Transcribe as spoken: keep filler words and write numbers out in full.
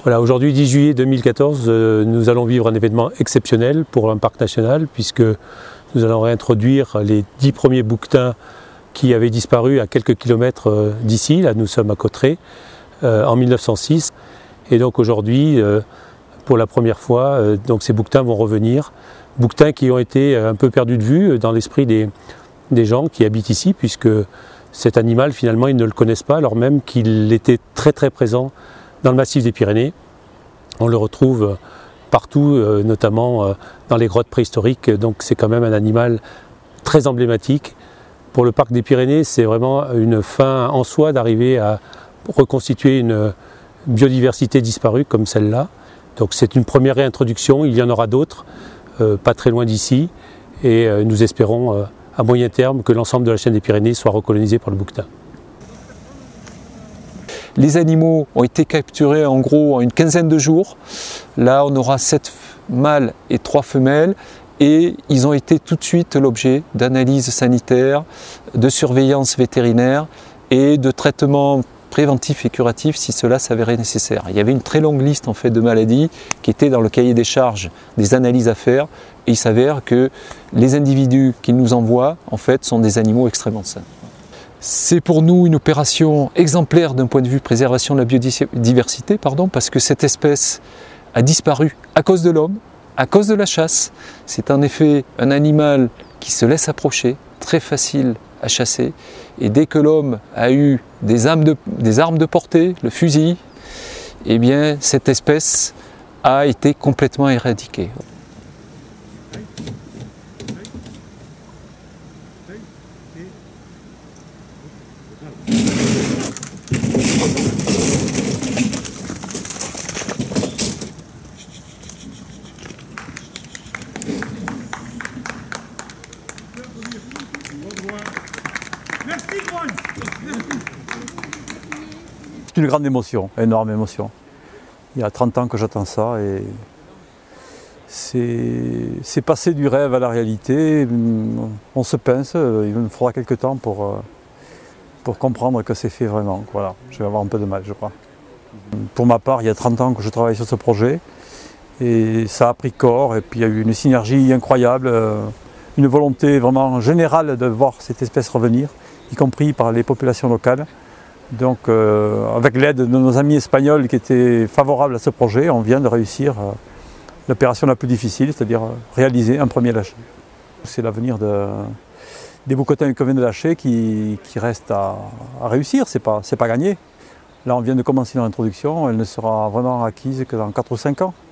Voilà, aujourd'hui, dix juillet deux mille quatorze, euh, nous allons vivre un événement exceptionnel pour un parc national, puisque nous allons réintroduire les dix premiers bouquetins qui avaient disparu à quelques kilomètres euh, d'ici. Là, nous sommes à Cauterets, euh, en mille neuf cent six. Et donc aujourd'hui, euh, pour la première fois, euh, donc ces bouquetins vont revenir. Bouquetins qui ont été un peu perdus de vue dans l'esprit des, des gens qui habitent ici, puisque cet animal, finalement, ils ne le connaissent pas, alors même qu'il était très très présent dans le massif des Pyrénées. On le retrouve partout, euh, notamment euh, dans les grottes préhistoriques, donc c'est quand même un animal très emblématique. Pour le parc des Pyrénées, c'est vraiment une fin en soi d'arriver à reconstituer une biodiversité disparue comme celle-là. Donc c'est une première réintroduction, il y en aura d'autres, euh, pas très loin d'ici, et euh, nous espérons euh, à moyen terme que l'ensemble de la chaîne des Pyrénées soit recolonisé par le bouquetin. Les animaux ont été capturés en gros en une quinzaine de jours. Là, on aura sept mâles et trois femelles. Et ils ont été tout de suite l'objet d'analyses sanitaires, de surveillance vétérinaire et de traitements préventifs et curatifs si cela s'avérait nécessaire. Il y avait une très longue liste en fait de maladies qui était dans le cahier des charges des analyses à faire. Et il s'avère que les individus qu'ils nous envoient en fait sont des animaux extrêmement sains. C'est pour nous une opération exemplaire d'un point de vue préservation de la biodiversité, pardon, parce que cette espèce a disparu à cause de l'homme, à cause de la chasse. C'est en effet un animal qui se laisse approcher, très facile à chasser. Et dès que l'homme a eu des armes de, des armes de portée, le fusil, eh bien cette espèce a été complètement éradiquée. C'est une grande émotion, énorme émotion. Il y a trente ans que j'attends ça et c'est passé du rêve à la réalité. On se pince, il me faudra quelques temps pour, pour comprendre que c'est fait vraiment. Voilà, je vais avoir un peu de mal, je crois. Pour ma part, il y a trente ans que je travaille sur ce projet et ça a pris corps et puis il y a eu une synergie incroyable, une volonté vraiment générale de voir cette espèce revenir, y compris par les populations locales. Donc euh, avec l'aide de nos amis espagnols qui étaient favorables à ce projet, on vient de réussir euh, l'opération la plus difficile, c'est-à-dire euh, réaliser un premier lâcher. C'est l'avenir de, des bouquetins que vient de lâcher qui, qui reste à, à réussir, c'est pas, c'est pas gagné. Là on vient de commencer l'introduction, elle ne sera vraiment acquise que dans quatre ou cinq ans.